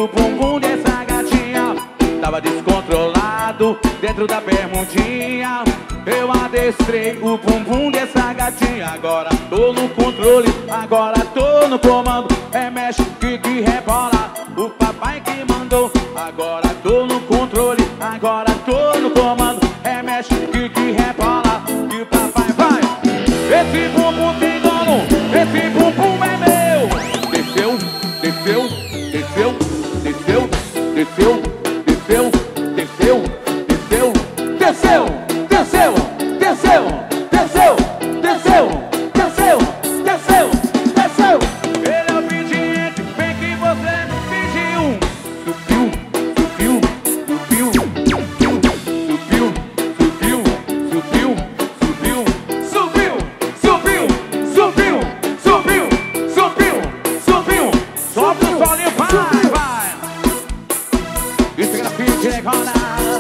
o bumbum dessa gatinha. Tava descontrolado dentro da bermudinha. Eu adestrei o bumbum dessa gatinha. Agora tô no controle, agora tô no comando. É mexe, que rebola, o papai que mandou. Agora tô no controle, agora tô no comando. É mexe, que rebola, que o papai vai. Esse bumbum tem dono, esse bumbum é meu. Desceu, desceu, desceu, desceu, desceu, desceu, desceu, desceu, desceu, desceu, desceu, desceu, desceu, desceu, desceu, desceu. Ele é obediente, bem que você pediu. Subiu, subiu, subiu, subiu, subiu, subiu, subiu, subiu, subiu, subiu, subiu, subiu, subiu, subiu. Sobe o solinho, vai, vai. Isso é grafite, recorda.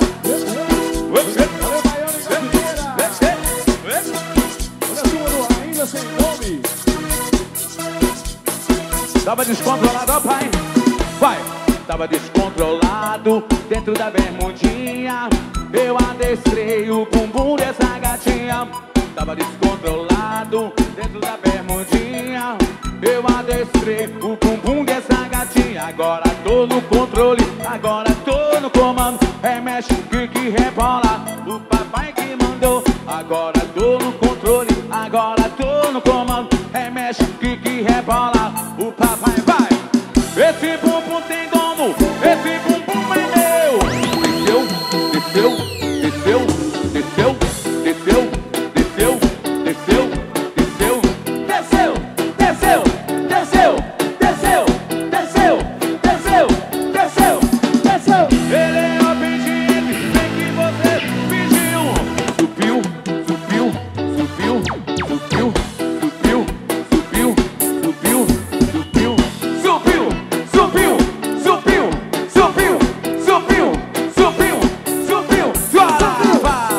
Tava descontrolado, ó pai, vai. Tava descontrolado dentro da bermudinha. Eu adestrei o bumbum dessa gatinha. Tava descontrolado dentro da bermudinha. Eu adestrei o bumbum dessa gatinha. Agora tô no controle, agora tô no comando. É mexe, que rebola, o papai que mandou. Agora tô no controle, agora tô no comando. É mexe, que rebola, o papai vai. Esse bumbum tem dono, esse bumbum é meu. Desceu, desceu, desceu, desceu, desceu, desceu, desceu, desceu, desceu, desceu, desceu, desceu, desceu, desceu, desceu. Ele é obediente, bem que você pediu. Subiu, subiu, subiu, subiu, subiu, subiu, subiu, subiu, subiu, subiu, subiu, subiu, subiu, subiu, subiu. Chora, vai.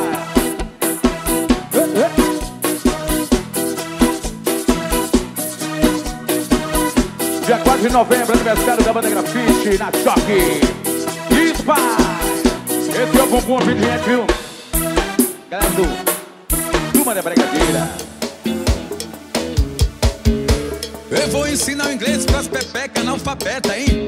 Dia 4 de novembro, aniversário da banda Grafite na Choque. Ispa! Esse é o bumbum obediente, viu? Galera do Turma da Bregadeira. Eu vou ensinar o inglês pras pepeca analfabeta, hein?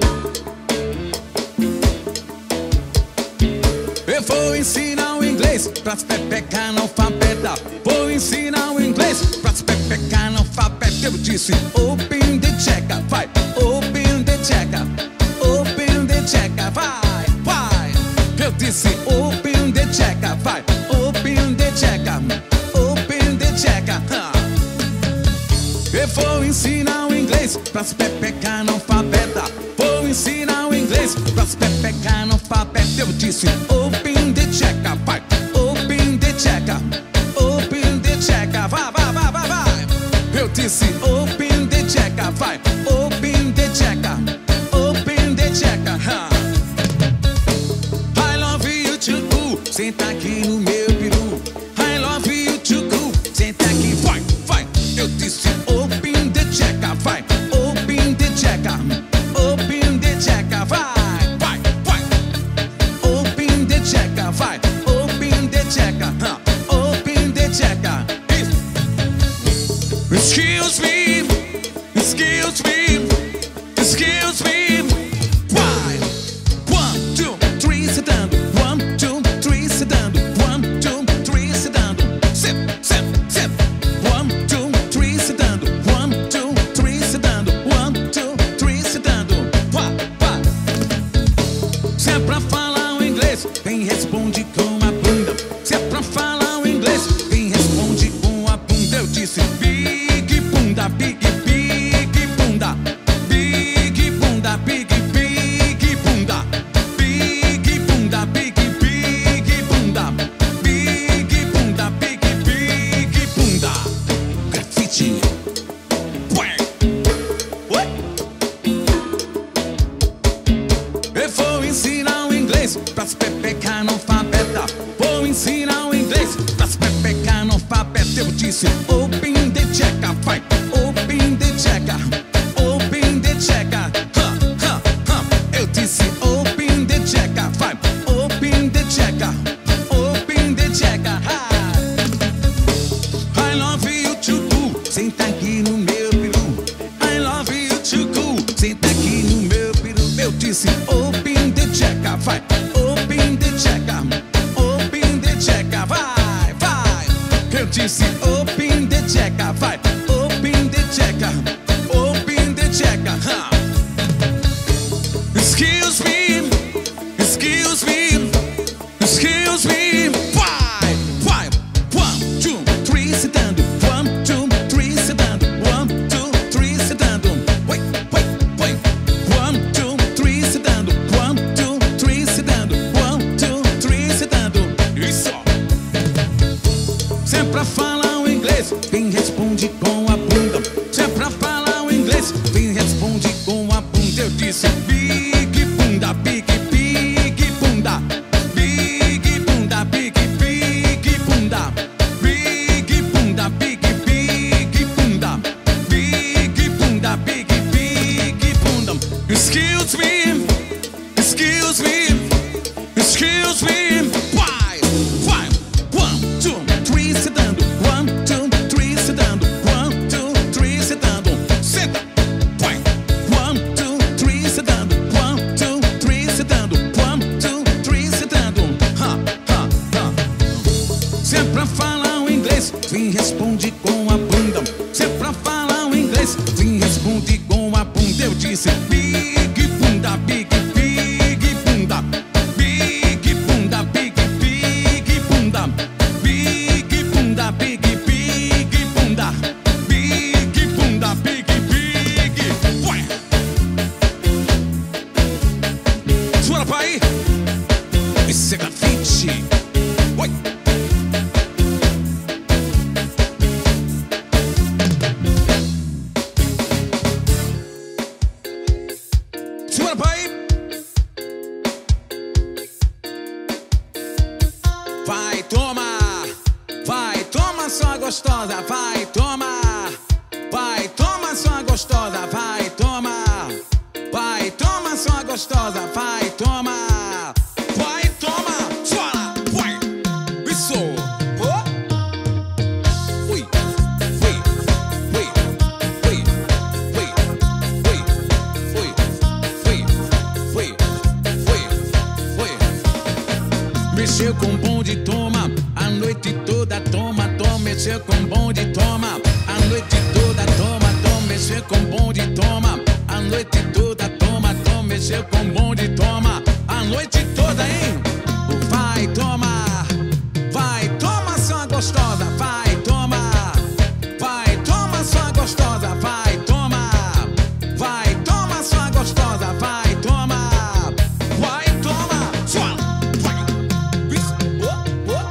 Eu vou ensinar o inglês pras pepeca analfabeta. Vou ensinar o inglês pras pepeca analfabeta. Eu disse, open the checker, vai. Open the checker, open the checker, vai, vai. Eu disse, open the checker, vai. Open the checker, open the checker. Eu vou ensinar o inglês pras pepeca analfabeta. Vou ensinar o inglês pras pepeca analfabeta. Eu disse, open the checker, vai. Open the checker, open the checker, vai, vai, vai, vai, vai. Eu disse, open the checker, vai. Open the checker, open the checker. I love you to go. Senta aqui no meu peru. I love you to go. Senta aqui, vai, vai. Eu disse, open the checker, vai. Open the checker, open the checker. disse open the checker, vai. Open the checker, open the checker, vai, vai. Eu disse open the checker, vai. Open the checker, open the checker, huh? Excuse me, excuse me, excuse me. Vai, vai. 1, 2, 3, sentando. 1, 2, 3, sentando. 1, 2, 3, sentando. Wait, wait, wait. 1, 2, 3, sentando. 1, 2, 3, sentando. 1, 2, 3, sentando. Isso. Se é pra falar o inglês, quem responde com a bunda. Se é pra falar o inglês, quem responde com a bunda. Eu disse big bunda, big, big bunda. Big bunda, big, big bunda. Big bunda, big, big bunda. Big bunda, big, big bunda. Excuse me, excuse me, excuse me. Vai, vai. 1, 2, 3, sentando. 1, 2, 3, sentando. 1, 2, 3, sentando. Senta, vai. 1, 2, 3, sentando. 1, 2, 3, sentando. 1, 2, 3, sentando. Ha, ha, ha. Se é pra falar o inglês, vem responde com a bunda. Se é pra falar o inglês, vem responde com a bunda. Eu disse big bunda, big, big bunda. Big bunda, big, big bunda. Big bunda, big, big bunda. Big bunda, big, big. Vai. Suora pai. Esse é grafite. Vai. Suora pai. Vai, toma. Vai, toma sua gostosa. Vai, toma. Vai, toma sua gostosa. Vai, toma. Vai, toma sua gostosa. Vai, toma. Vai, toma. Suora. Vai. Isso. Oh. Ui. Ui. Ui. Ui. Ui. Ui. Ui. Ui. Ui. Ui. Ui. Mexeu com bonde, toma. A noite toda, toma, toma. Mexeu com bonde, toma. A noite toda, toma, toma. Mexeu com bonde, toma. A noite toda, toma, toma. Mexeu com bonde, toma. A noite toda, hein? Vai, toma. Vai, toma sua gostosa. Vai, toma. Vai, toma sua gostosa. Vai, toma. Vai, toma sua gostosa. Vai, toma. Vai, toma. Sua. Vai. Isso. Oh, oh.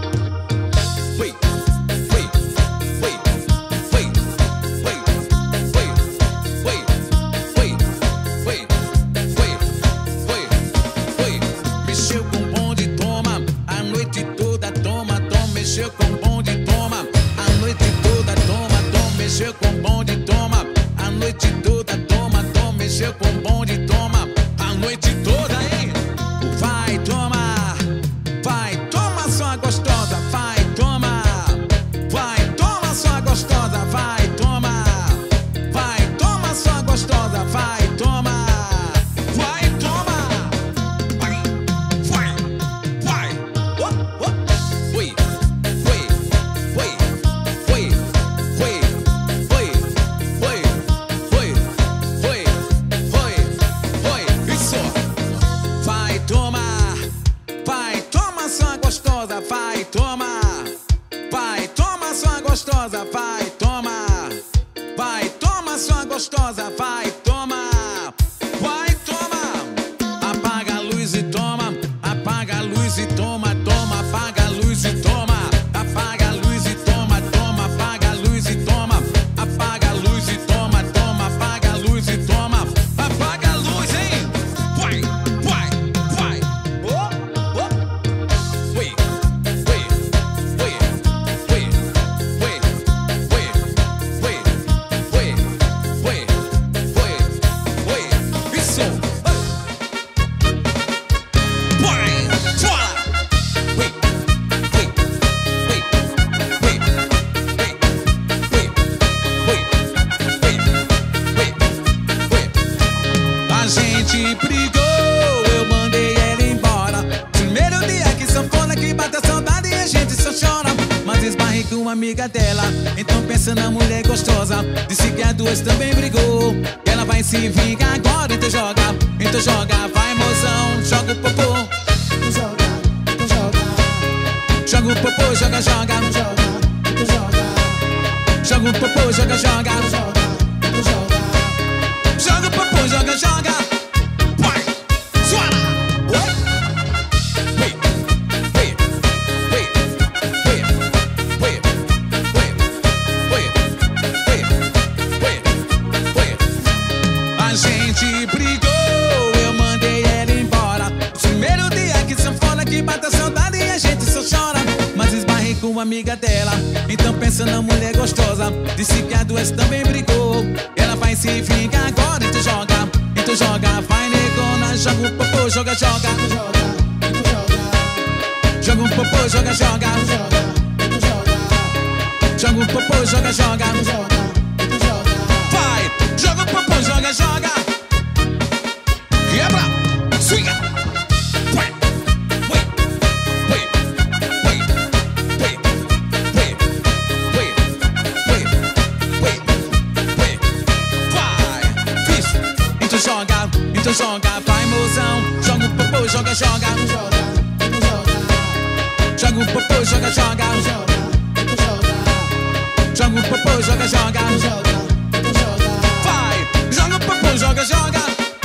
Wait. Wait. Wait. Wait. Wait. Wait. Wait. Wait. Wait. Wait. Wait. Wait. Mexeu com bonde, toma. A noite toda, toma, toma. Mexeu com bonde, toma. A noite toda, toma, toma. Mexeu com bonde, toma. A noite toda, toma, toma. Mexeu com bonde, toma. A noite toda, hein? Vai, toma. Vai, toma sua gostosa. Vai, toma. Vai, toma sua gostosa. Vai, toma. Vai, toma sua gostosa. Vai, toma. Vai, toma. Vai, vai, vai. Oh, oh. Ui, ui, ui, ui, ui, ui, ui, ui, ui, ui, ui. Isso. A gente brigou, eu mandei ela embora. Primeiro dia que sanfona, que bate a saudade e a gente só chora. Mas esbarrei com uma amiga dela, então pensa na mulher gostosa. Disse que a duas também brigou, que ela vai se vingar agora. Então joga, vai mozão, joga o popô. Joga o popô, joga, joga. Joga o popô, joga, joga. Joga o popô, joga, joga. Vai, suara. A gente brigou, eu mandei ela embora. Primeiro dia que sanfona, que bate a saudade e a gente só chora. Mas esbarrei com uma amiga dela, então pensa na mulher gostosa. Disse que a duas também brigou, ela vai se vingar agora. Então joga, vai negona. Joga o popô, joga, joga. Joga o popô, joga, joga. Joga o popô, joga, joga. Vai, joga o popô, joga, joga. Quebra, swinga. Então joga, vai mozão. Joga o popô, joga, joga. Joga o popô, joga, joga. Joga o popô, joga, joga. Vai, joga o popô, joga, joga.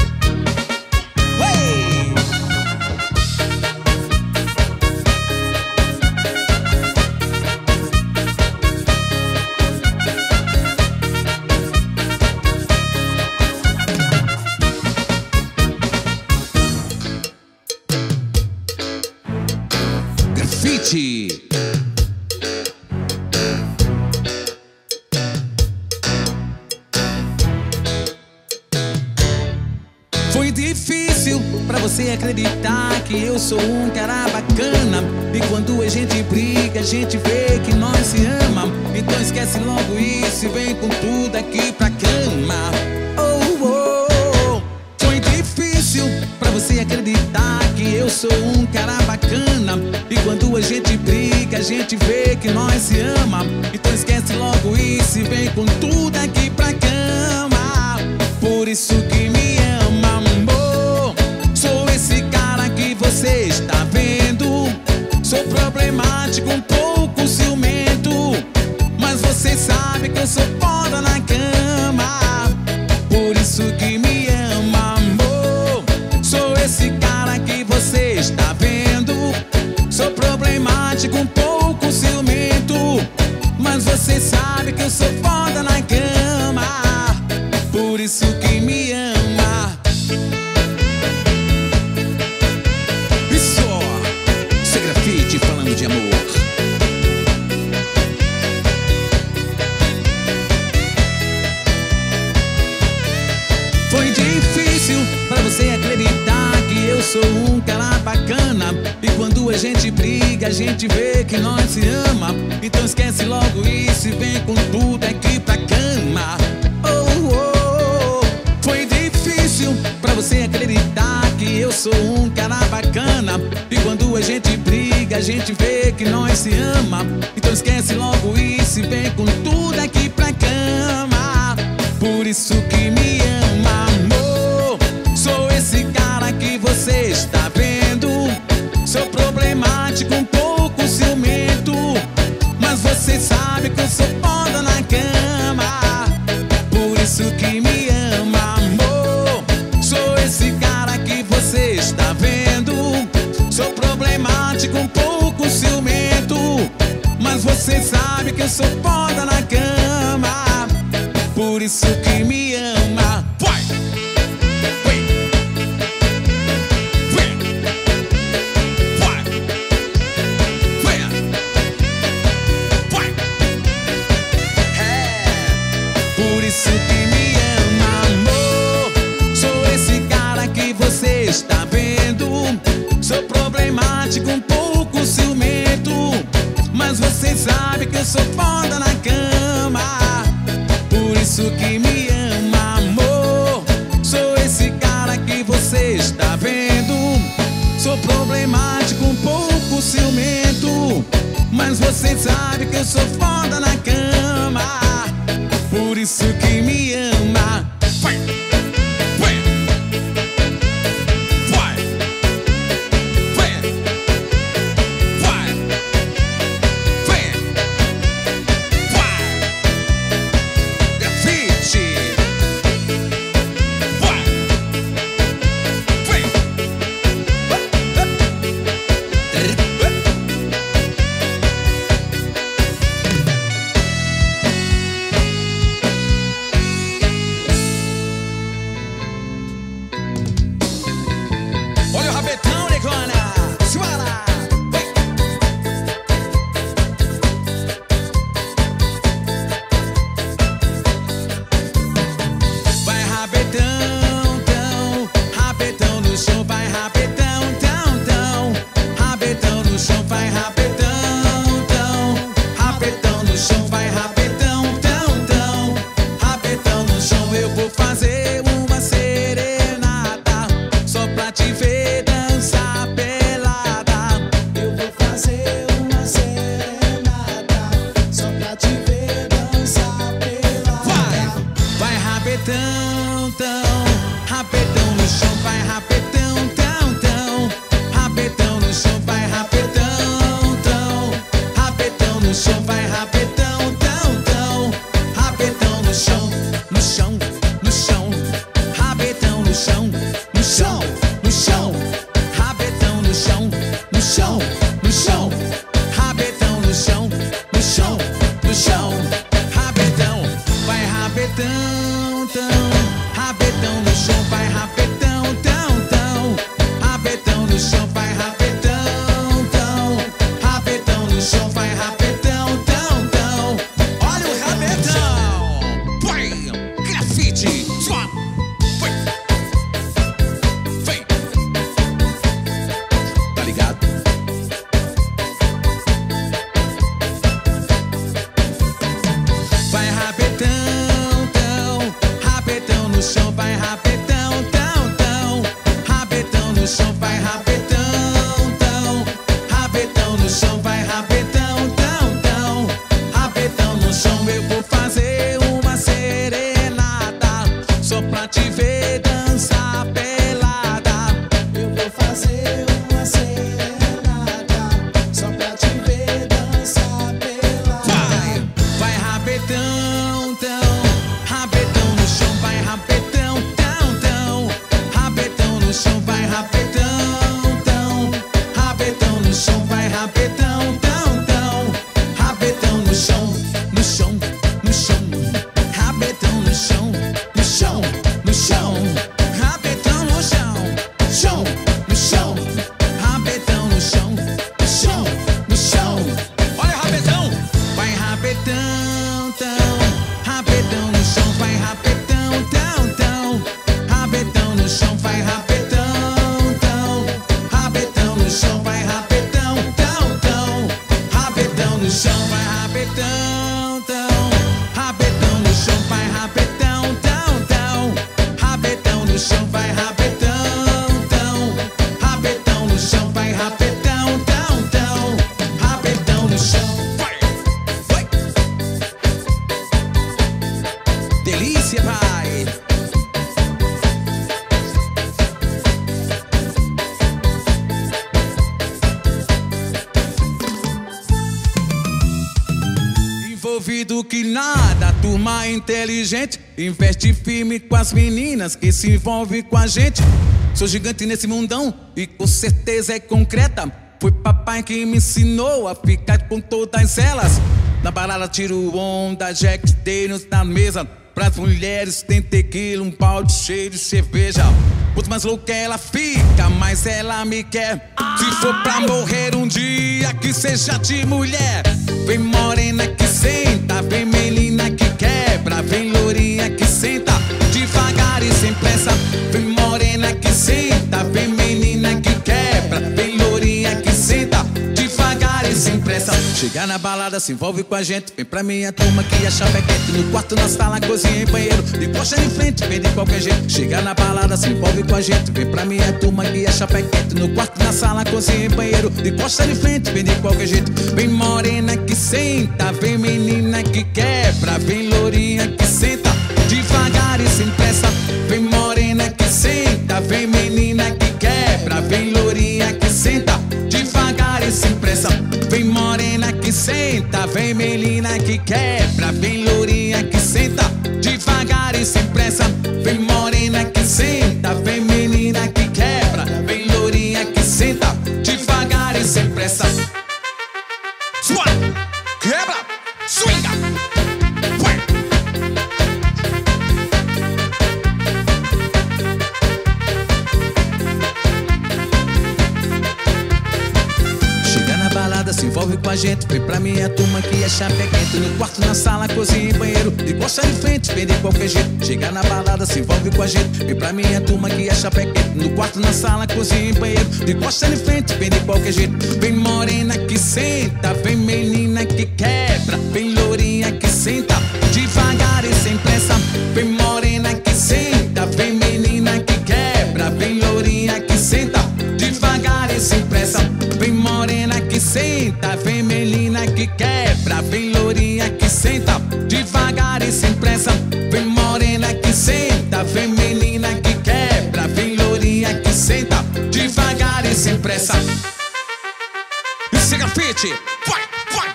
Foi difícil pra você acreditar que eu sou um cara bacana. E quando a gente briga, a gente vê que nós se ama. Então esquece logo isso e vem com tudo aqui pra cama. Oh, oh, oh. Foi difícil pra você acreditar que eu sou um cara bacana. E quando a gente briga, a gente vê que nós se ama. Então esquece logo isso e vem com tudo aqui pra cama. Por isso que me ama, amor. Sou esse cara que você está vendo. Sou problemático, um pouco ciumento, mas você sabe que eu sou foda na cama. Por isso que me ama, amor. Sou esse cara que você está vendo. Sou problemático, um pouco ciumento, mas você sabe que eu sou foda na cama. Por isso que me ama. Isso, isso é grafite falando de amor. Foi difícil pra você acreditar que eu sou um cara bacana. E quando a gente briga, a gente vê que nós se ama. Então esquece logo isso e vem com tudo aqui pra cama. Oh, oh, oh. Foi difícil pra você acreditar que eu sou um cara bacana. E quando a gente briga, a gente vê que nós se ama. Então esquece logo isso e vem com tudo aqui pra cama. Por isso que me ama, amor. Sou esse cara que você está vendo. Sou problemático, um pouco ciumento, mas você sabe que eu sou foda na cama. Por isso que me ama, amor. Sou esse cara que você está vendo. Sou problemático, um pouco ciumento, mas você sabe que eu sou foda na cama. Por isso que me ama. Vai! Está vendo? Sou problemático, um pouco ciumento, mas você sabe que eu sou foda na cama. Por isso que me ama, amor. Sou esse cara você está vendo. Sou problemático, um pouco ciumento, mas você sabe que eu sou foda na cama, por isso que me ama. Vai, vai, vai, vai, vai, vai, vai, grafite. Vai, vai, olha o rabetão, negona. Simbora. Vai rabetão, tão, rabetão no chão, vai rabetão, tão, tão, rabetão no chão, vai rabetão, tão, rabetão no chão, vai rabetão, tão, tão, rabetão no chão. Eu vou fazer uma serenata só pra te ver dançar pelada. Eu vou fazer uma serenata só pra te ver dançar pelada. Vai rabetão, tão, rabetão no chão, vai rabetão, tão, tão, rabetão no chão, vai rabetão, tão, rabetão no chão, vai rabetão, tão, tão, rabetão no chão, no chão, no chão, rabetão no chão, no chão, no chão, rabetão no chão, no chão, no chão, rabetão no chão, no chão, no chão, rabetão, vai rabetão, tão, rabetão no chão, vai rabetão, tão, tão, rabetão no chão, vai rabetão, tão, rabetão no chão, vai rabetão, tão, tão, olha o rabetão, vai, grafite, só, vai, vai, tá ligado? Vai rabetão, tão, rabetão no chão, vai rabetão, tão, tão, rabetão no chão, vai rabetão, tão, rabetão no chão, vai rabetão, tão, tão, rabetão no chão. Eu vou fazer uma serenata só pra te ver dançar pelada. Eu vou fazer uma serenata só pra te ver dançar pelada. Vai rabetão, tão, rabetão no chão, vai rabetão, tão, tão, rabetão no chão, vai rabetão, tão, rabetão no chão, vai rabetão, tão, tão, rabetão no chão, no chão, no chão, rabetão no chão, no chão, no chão, rabetão no chão, chão, no chão, rabetão no chão, no chão, no chão. Olha o rabetão, vai rabetão, tão, rabetão no chão, vai rabetão, tão, tão, rabetão no chão, vai rabetão, tão, rabetão no chão, vai rabetão, tão, tão, rabetão no chão, vai rabetão, tão, rabetão no chão, vai rabetão, tão, tão, rabetão no chão, vai rabetão, tão, rabetão no chão, vai rabetão, tão, tão, rabetão no chão. Vai, vai. Delícia, pai. Envolvido que nada, turma inteligente, investe firme com as meninas que se envolvem com a gente. Sou gigante nesse mundão e com certeza é concreta. Foi papai que me ensinou a ficar com todas elas. Na balada tiro onda, Jack Daniels na mesa. Pras mulheres tem tequila, um balde cheio de cerveja. Quanto mais louca ela fica, mais ela me quer. Se for pra morrer um dia, que seja de mulher. Vem morena que senta, vem menina que quebra, vem lourinha que senta, devagar e sem pressa. Vem morena que senta, vem menina que quebra, vem lourinha que senta, devagar e sem pressa. Chegar na balada, se envolve com a gente. Vem pra minha turma que a chave é quente. No quarto, na sala, cozinha e banheiro. De coxa de frente, vem de qualquer jeito. Chegar na balada, se envolve com a gente. Vem pra minha turma que a chave é quente. No quarto, na sala, cozinha e banheiro. De coxa de frente, vem de qualquer jeito. Vem morena que senta, vem menina que quebra. Vem lourinha que senta, devagar e sem pressa. Vem morena que senta, vem menina que quebra. Vem lourinha que senta, devagar e sem pressa. Vem morena que senta, vem menina que quebra. Vem lourinha que senta, devagar e sem pressa. Vem morena que senta, vem menina que quebra. Vem lourinha que senta, devagar e sem pressa. Suar, quebra, swinga, vai. Chega na balada, se envolve com a gente. Vem pra minha turma que é chave quente. No quarto, na sala, cozinha e banheiro. De coxa de frente, vem de qualquer jeito. Chega na balada, se envolve com a gente. Vem pra minha turma que é chave quente. No quarto, na sala, cozinha e banheiro. De coxa de frente, vem de qualquer jeito. Vem morena que senta, vem menina que quebra. Vem lourinha que senta, devagar e sem pressa. Vem morena que senta, vem menina que quebra. Vem lourinha que senta, devagar e sem pressa. Vem morena que senta, vem menina que quebra. Vem lourinha que senta, devagar e sem pressa. Vem morena que senta, vem menina que quebra. Vem lourinha que senta, devagar e sem pressa. Isso é grafite, vai, vai.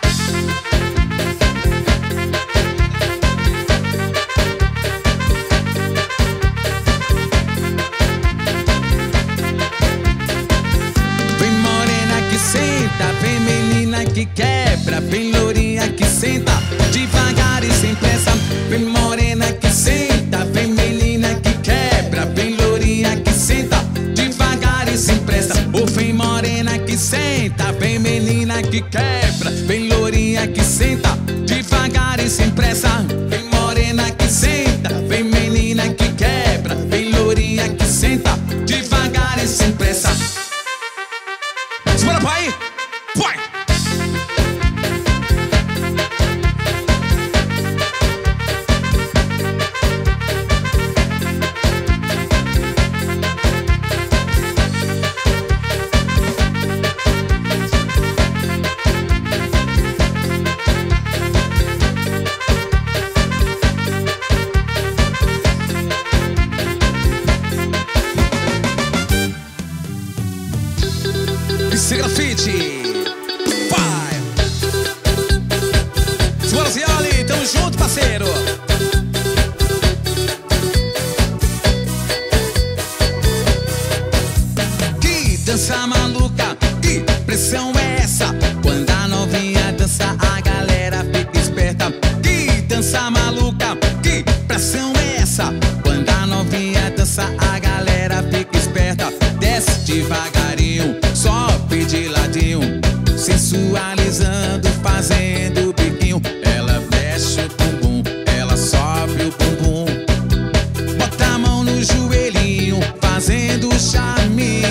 Vem morena que senta, vem menina que quebra. Vem lourinha que senta, devagar e sem pressa. Vem morena que senta, vem menina que quebra. Vem lourinha que senta, devagar e sem pressa. Ou vem morena que senta, vem menina que quebra. Vem lourinha que senta, devagar e sem pressa. Vem morena que senta, vem menina que quebra. Vem lourinha que senta, devagar e sem pressa. Bora, pai! Vai! Isso é grafite! Vai! Bora, Zioli! Tamo junto, parceiro! Que dança maluca! Que pressão é essa? Quando a novinha dança, a galera fica esperta. Que dança maluca! Que pressão é essa? Quando a novinha dança, a galera fica esperta. Desce devagarinho, sobe de ladinho, sensualizando, fazendo biquinho. Ela mexe o bumbum, ela sobe o bumbum, bota a mão no joelhinho, fazendo o charminho.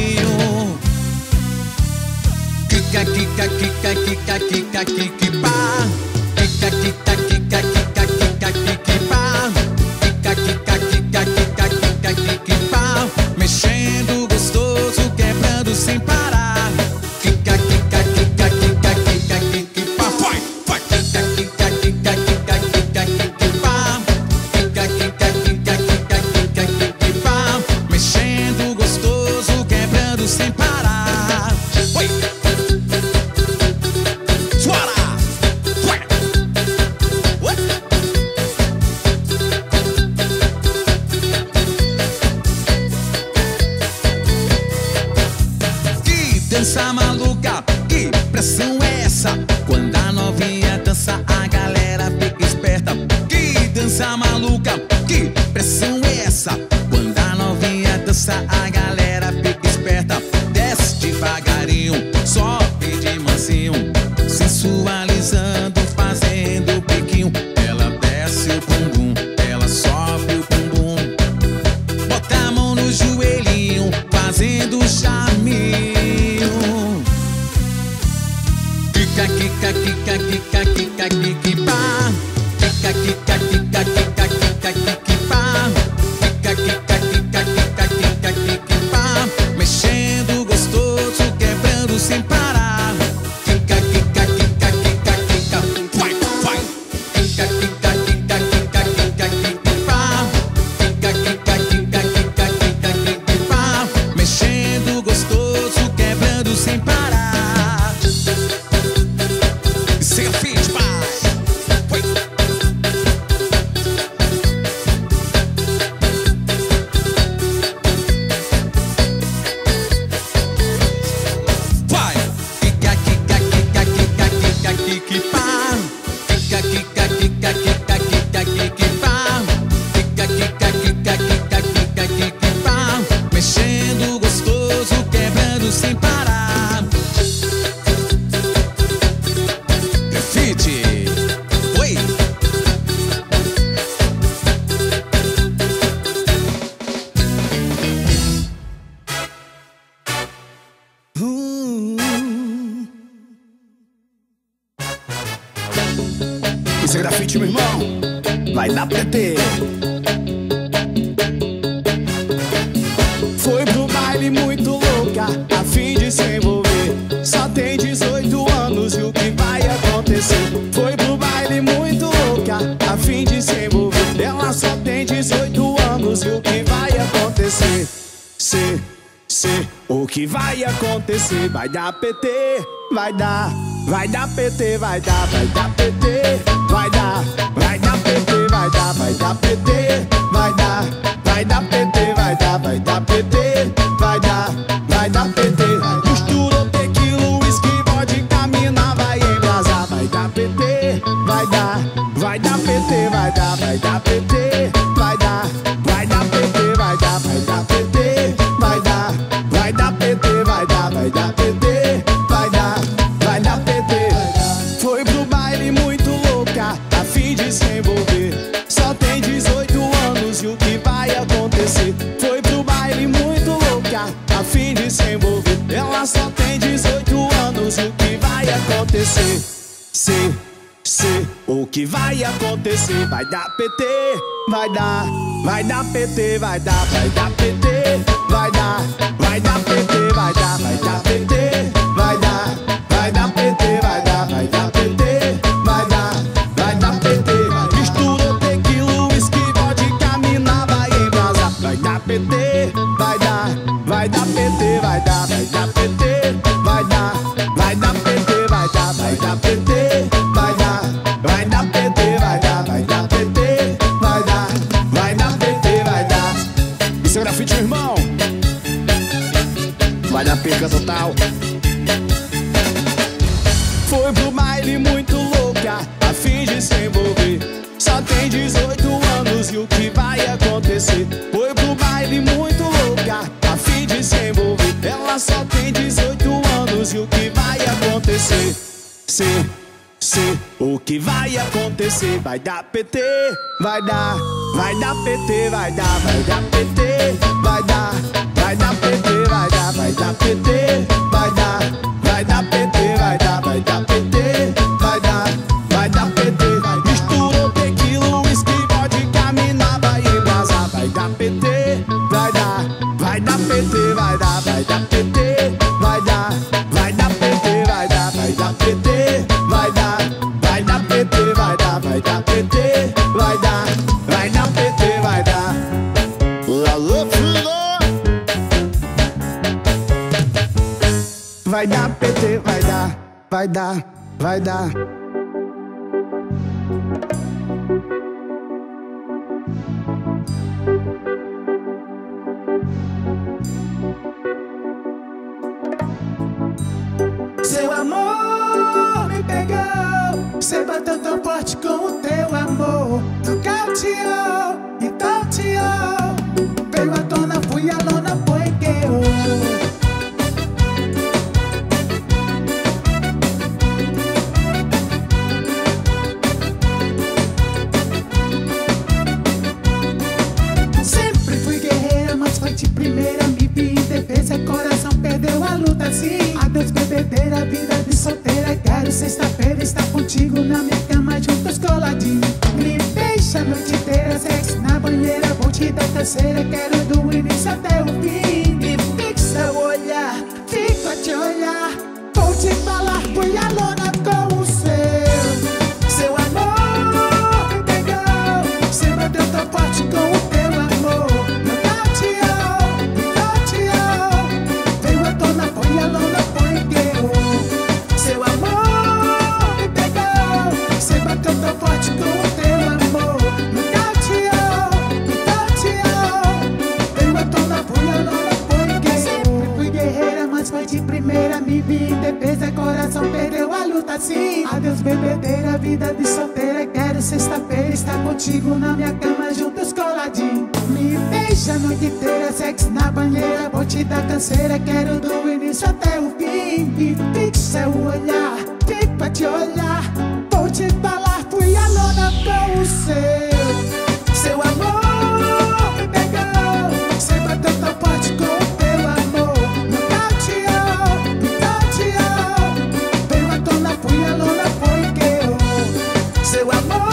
Kika, kika, kika, kika, kika, kika, pá. Kika, kika, kika, kika, kika, kika, pá. Kika, kika, kika, kika, kika, kika, pá. Mexendo gostoso, quebrando sem parar. Kika, kika, kika, kika, kika, kika, pá. Vai, vai. Kika, kika, kika, kika, kika, kika, pá. Kika, kika, kika, kika, kika, kika, pá. Mexendo gostoso, quebrando sem parar. Oi. Suara. Vai. Oi. Que dança maluca, que pressão é essa? Quando a novinha dança, a galera fica esperta. Que dança maluca, que pressão é essa? Quando a novinha dança, a galera fica esperta. Desce devagarinho, sobe de mansinho, sensualizando, fazendo biquinho. Ela desce o bumbum, ela sobe o bumbum, bota a mão no joelhinho, fazendo charminho. Kika, kika, Isso é grafite, meu irmão. Vai dar PT. Foi pro baile muito louca, a fim de se envolver. Só tem 18 anos e o que vai acontecer? Foi pro baile muito louca, a fim de se envolver. Ela só tem 18 anos e o que vai acontecer? O que vai acontecer? Vai dar PT, vai dar PT, vai dar PT, vai dar PT, vai dar PT, vai dar PT, vai dar PT, vai dar PT. Misturou tequila, whisky, vodka, mina vai embrasar. Vai dar PT, vai dar PT, vai dar PT, vai dar PT, vai dar PT, vai dar PT, vai dar PT, vai dar PT. Foi pro baile muito louca, a fim de se envolver. Só tem 18 anos e o que vai acontecer? Foi pro baile muito louca, a fim de se envolver. Ela só tem 18 anos e o que vai acontecer? O que vai acontecer? Vai dar PT, vai dar PT, vai dar PT, vai dar PT, vai dar PT, vai dar PT, vai dar PT, vai dar PT. Misturou tequila, whisky, vodka, mina vai embrasar. Vai dar PT, vai dar PT, vai dar PT, vai dar PT, vai dar PT, vai dar PT, vai dar PT, vai dar PT, vai dar. Isso é grafite, meu irmão. Vai dar perca total. Foi pro baile muito louca, a fim de se envolver. Só tem 18 anos e o que vai acontecer? Foi pro baile muito louca, a fim de se envolver. Ela só tem 18 anos e o que vai acontecer? O que vai acontecer? Vai dar PT, vai dar PT, vai dar PT, vai dar PT, vai dar PT, vai dar PT, vai dar PT, vai dar PT. Misturou tequila, whisky, vodka, mina vai embrasar. Vai dar PT, vai dar PT, vai dar PT, vai dar PT, vai dar PT, vai dar PT, vai dar PT, vai dar PT, vai dar. Alô, filho! Vai dar PT, vai dar. Seu amor me pegou, você bateu tão forte com o teu amor. Nocauteou e tauteou, veio à tona, fui a lona, foi que eu. Sempre fui guerreira, mas foi de primeira, me vi em defesa, coração perdeu a luta sim. Adeus bebedeira, vida de solteira, quero sexta-feira estar contigo na minha cama juntos coladinho. Me deixa a noite inteira, sexo na banheira, vou te dar canseira, quero do início até o fim. Me fixa o olhar, fico a te olhar, vou te falar, fui a lona com o seu amor me pegou, você bateu tão forte com o teu amor. Nocauteou, me tauteou, veio à tona, foi a lona, foi que eu. Seu amor me pegou, você bateu tão forte com o teu amor. Nocauteou, me tauteou, veio à tona, foi a lona, foi que eu. Sempre fui guerreira, mas foi de primeira, me vi em defesa, coração perdeu a luta sim. Adeus bebedeira, vida de solteira, quero sexta-feira estar contigo na minha cama juntos coladinho. Me beija a noite inteira, sexo na banheira, vou te dar canseira, quero do início até o fim. Me fixa o olhar, fico a te olhar, vou te falar, fui a lona com o seu amor me pegou, você bateu tão forte com o teu amor. Nocauteou, me tauteou, veio à tona, fui a lona, foi que eu. Seu amor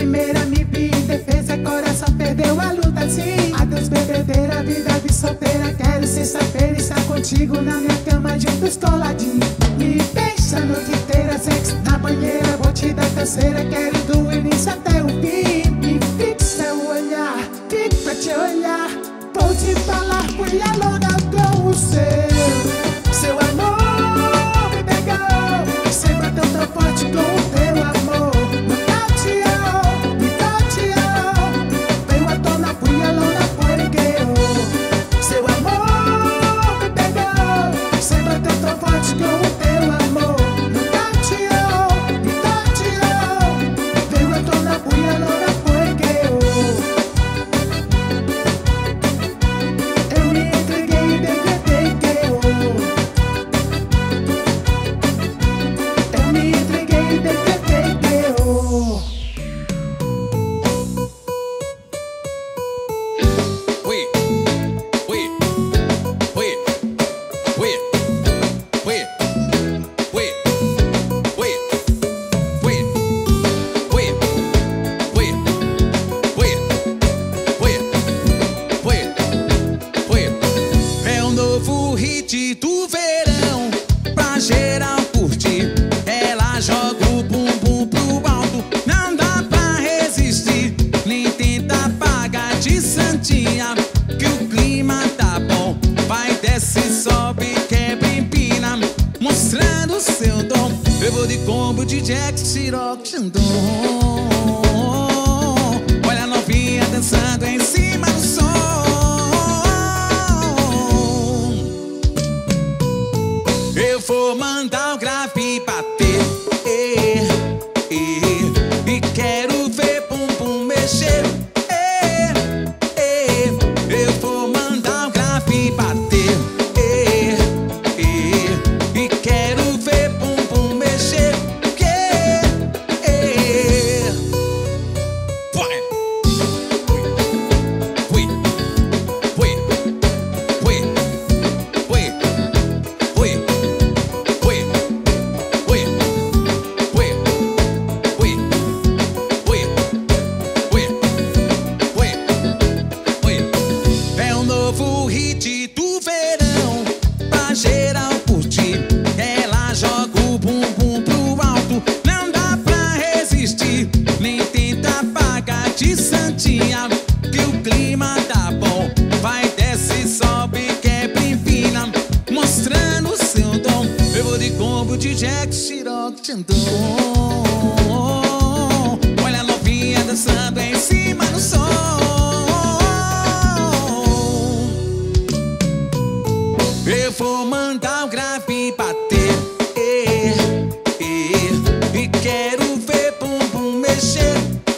primeira me vi indefesa, coração perdeu a luta sim. Adeus bebedeira, vida de solteira. Quero sexta-feira estar contigo na minha cama juntos coladinho. Me deixa a noite inteira, sexo na banheira, vou te dar terceira. Quero do início até o fim. Me fixa o olhar, fico pra te olhar. Vou te falar, fui a louca com o seu amor me pegou. Você bateu tão forte com o teu amor. Me tateou, me tateou. Veio à tona, fui a louca, foi que eu. Seu amor me pegou. Você bateu tão forte com o teu amor. Me tateou, me tateou. Veio à tona, fui a louca, foi que eu. Eu me entreguei e decretei que eu. Eu me entreguei e decretei que eu. É um novo hit do verão pra geral curtir. Ela joga o bumbum pro alto, não dá pra resistir. Nem tenta pagar de santinha, que o clima tá bom. Vai, desce, sobe, quebra, empina, mostrando seu dom. Eu vou de combo de Jack, Ciroc, Xandão. Olha a novinha dançando em cima do som. Eu vou mandar o grave bater, e quero ver bumbum mexer, eu vou mandar o grave bater, e quero ver bumbum mexer, vai. É um novo hit do verão pra geral curtir. Ela joga o bumbum pro alto, não dá pra resistir. Nem tenta pagar de santinha, que o clima tá bom. Vai, desce, sobe, quebra, empina, mostrando seu dom. Eu vou de combo de Jack, Ciroc, Xandão. Olha a novinha dançando em cima do som. Eu vou mandar o grave bater, e quero ver bumbum mexer,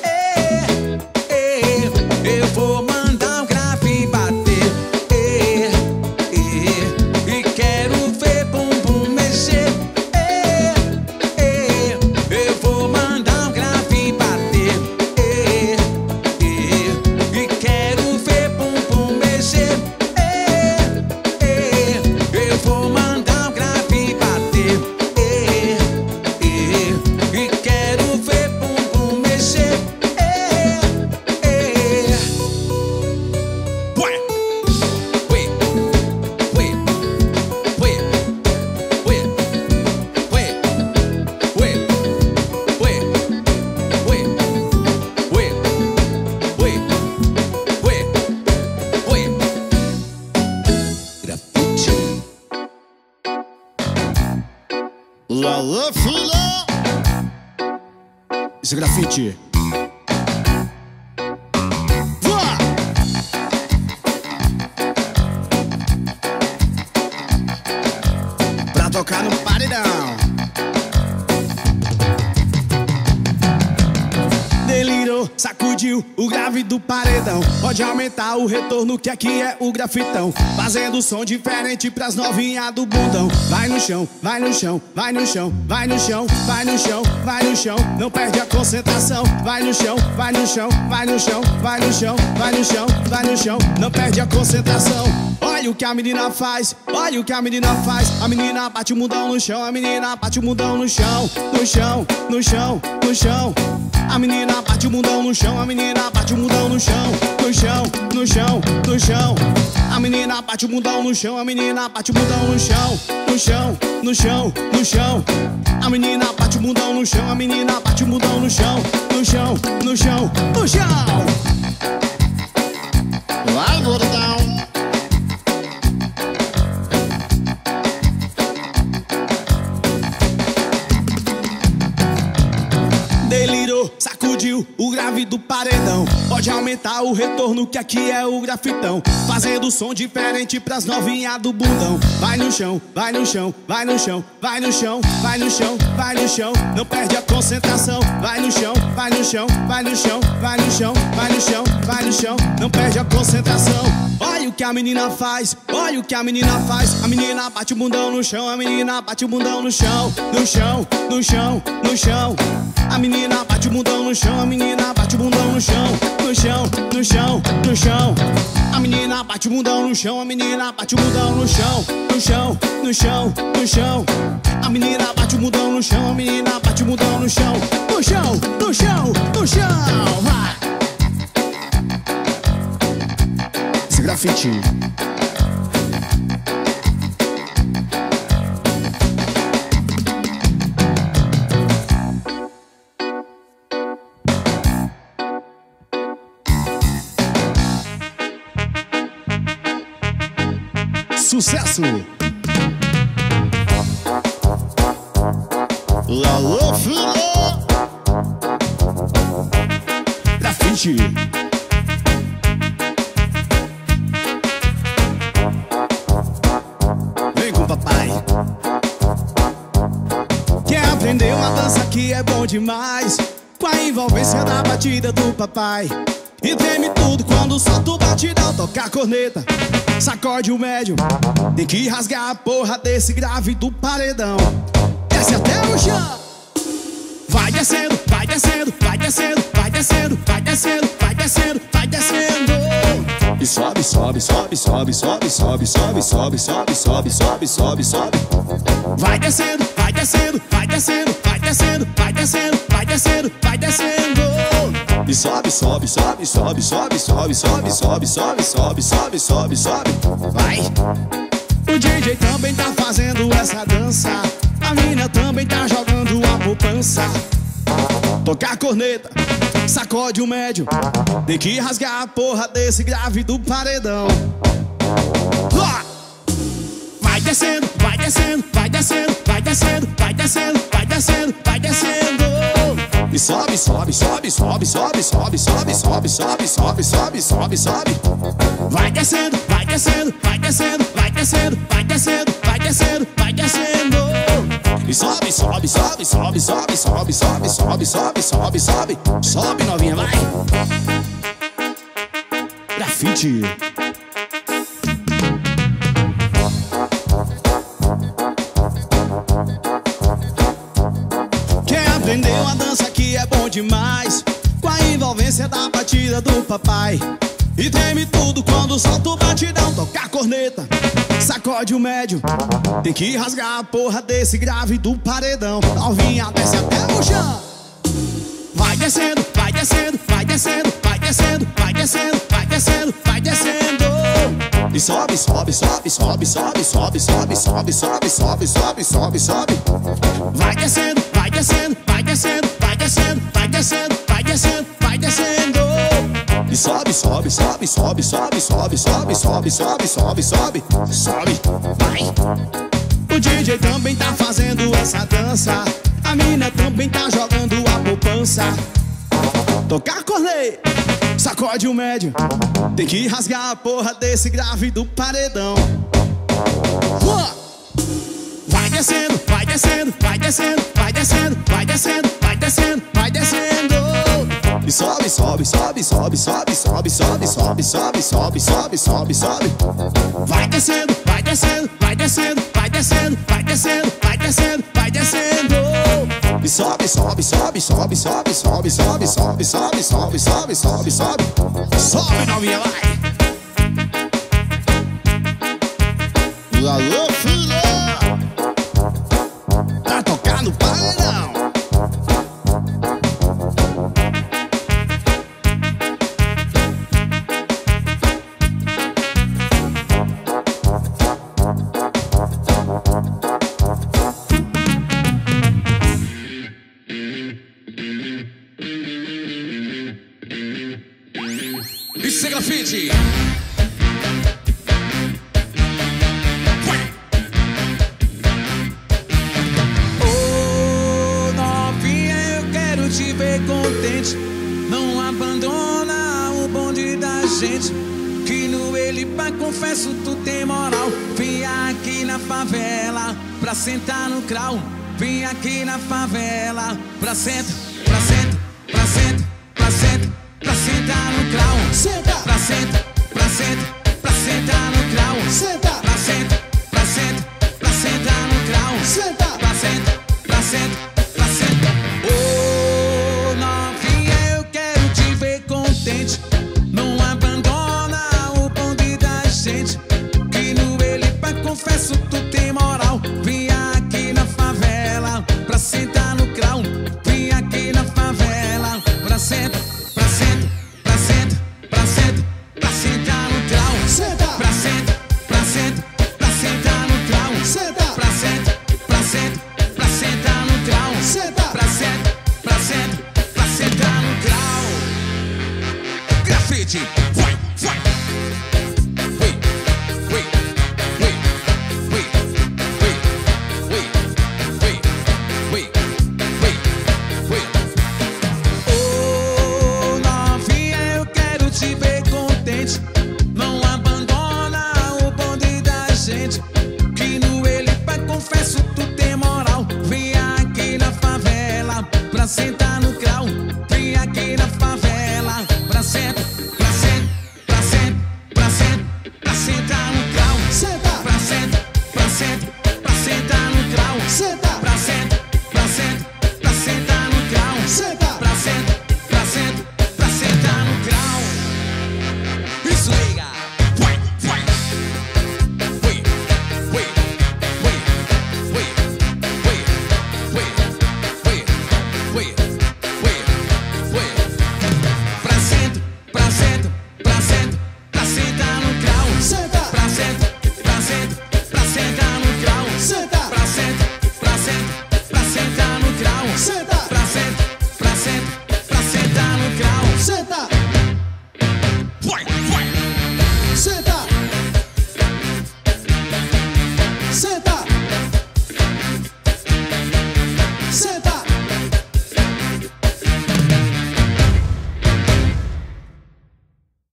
eu vou mandar o grave bater, e quero ver bumbum mexer, eu vou mandar o grave bater, e quero ver bumbum mexer. Eu vou mandar o grave bater, e quero ver bumbum mexer, Lala, filha! Esse grafite. Vá! Pra tocar no paredão. Delirou, sacudiu o grave do paredão. Pode aumentar o retorno, que aqui é o grafitão. Fazendo som diferente pras novinhas do bundão. Vai no chão, vai no chão, vai no chão, vai no chão, vai no chão, vai no chão. Não perde a concentração. Vai no chão, vai no chão, vai no chão, vai no chão, vai no chão, vai no chão. Não perde a concentração. Olha Olha o que a menina faz, olha o que a menina faz. A menina bate o mundão no chão, a menina bate o mundão no chão. No chão, no chão, no chão. A menina bate o mundão no chão, a menina bate o mundão no chão. No chão, no chão, no chão. A menina bate o mundão no chão, a menina bate o mundão no chão. No chão, no chão, no chão. A menina bate o mundão no chão, a menina bate o mundão no chão. No chão, no chão, no chão. Vai, gordão. Delirou, sacudiu o grave do paredão. Pode aumentar o retorno que aqui é o grafitão. Fazendo som diferente pras novinhas do bundão. Vai no chão, vai no chão, vai no chão. Vai no chão, vai no chão, vai no chão. Não perde a concentração. Vai no chão, vai no chão, vai no chão. Vai no chão, vai no chão, vai no chão. Não perde a concentração. Olha o que a menina faz, olha o que a menina faz. A menina bate o bundão no chão, a menina bate o bundão no chão. No chão, no chão, no chão. A menina bate o bundão no chão, a menina bate o bundão no chão. No chão, no chão, no chão. A menina bate o bundão no chão, a menina bate o bundão no chão. No chão, no chão, no chão. A menina bate o bundão no chão, a menina bate o bundão no chão. No chão, no chão, no chão. Vai! Esse grafite. Sucesso! Alô, filho! Grafite! Vem com o papai! Quer aprender uma dança que é bom demais? Com a envolvência da batida do papai. E treme tudo quando solta o batidão. Toca a corneta, sacode o médio. Tem que rasgar a porra desse grave do paredão. Desce até o chão. Vai descendo, vai descendo, vai descendo, vai descendo, vai descendo, vai descendo, vai descendo. E sobe, sobe, sobe, sobe, sobe, sobe, sobe, sobe, sobe, sobe, sobe, sobe, sobe. Vai descendo, vai descendo, vai descendo, vai descendo, vai descendo, vai descendo, vai descendo. E sobe, sobe, sobe, sobe, sobe, sobe, sobe, sobe, sobe, sobe, sobe, sobe, sobe. Vai! O DJ também tá fazendo essa dança. A mina também tá jogando a poupança. Toca a corneta, sacode o médio. Tem que rasgar a porra desse grave do paredão. Vai descendo, vai descendo, vai descendo, vai descendo, vai descendo, vai descendo, vai descendo. E sobe, sobe, sobe, sobe, sobe, sobe, sobe, sobe, sobe, sobe, sobe, sobe, sobe. Vai descendo, vai descendo, vai descendo, vai descendo, vai descendo, vai descendo, vai descendo. E sobe, sobe, sobe, sobe, sobe, sobe, sobe, sobe, sobe, sobe, sobe. Sobe, novinha, vai. Grafite. Aprendeu a dança que é bom demais, com a envolvência da batida do papai. E treme tudo quando solta o batidão. Toca a corneta, sacode o médio. Tem que rasgar a porra desse grave do paredão. Novinha, desce até o chão. Vai descendo, vai descendo, vai descendo, vai descendo, vai descendo, vai descendo, vai descendo. E sobe, sobe, sobe, sobe, sobe, sobe, sobe, sobe, sobe, sobe, sobe, sobe, sobe. Vai descendo, vai descendo, vai descendo, vai descendo, vai descendo, vai descendo, vai descendo. E sobe, sobe, sobe, sobe, sobe, sobe, sobe, sobe, sobe, sobe, sobe, sobe, vai. O DJ também tá fazendo essa dança. A mina também tá jogando a poupança. Toca a corneta, sacode o médio. Tem que rasgar a porra desse grave do paredão. Vai descendo, vai descendo, vai descendo, vai descendo, vai descendo, vai descendo, vai descendo. E sobe, sobe, sobe, sobe, sobe, sobe, sobe, sobe, sobe, sobe, sobe, sobe, sobe. Vai descendo, vai descendo, vai descendo, vai descendo, vai descendo, vai descendo, vai descendo. E sobe, sobe, sobe, sobe, sobe, sobe, sobe, sobe, sobe, sobe, sobe, sobe, sobe. Sobe, novinha, vai. Alô, filha! Pra tocar no paredão. Isso é grafite. Ô, novinha, eu quero te ver contente. Não abandona o bonde da gente, que no Elipa, confesso, tu tem moral. Vim aqui na favela pra sentar no crau. Vim aqui na favela pra sentar, pra sentar, pra sentar, pra sentar, pra sentar no crau. Senta, Pra sentar, pra sentar, pra sentar no crau. senta, Pra sentar, pra sentar, pra sentar no crau. senta. Pra sentar, pra sentar, pra sentar. Ô, novinha, eu quero te ver contente. Não abandona o bonde da gente, que no Elipa, confesso, tu tem moral. Vim aqui na favela pra sentar no crau. Vim aqui na favela pra sentar, pra sentar, pra sentar, pra sentar, pra sentar no crau. Senta, Pra sentar, pra sentar, pra sentar no crau. senta, Pra sentar, pra sentar, pra sentar no crau. senta. Pra sentar, pra sentar, pra sentar no crau. Grafite, vai, vai. Ui, ui, ui, ui, ui, ui, ui, ui, ui, ui. Ô, novinha, eu quero te ver contente. Não abandona o bonde da gente, que no Elipa, confesso, tu tem moral. Vim aqui na favela pra sentar no crau. Vim aqui na favela pra sentar, pra sentar, pra sentar, pra sentar, pra sentar no crau. Senta, Pra sentar, pra sentar, pra sentar no crau. senta, Pra sentar, pra sentar, pra sentar no crau. senta. Pra sentar, pra sentar, pra sentar no crau. Isso, liga. Vai, vai. Ui, ui, ui, ui, ui, ui, ui, ui.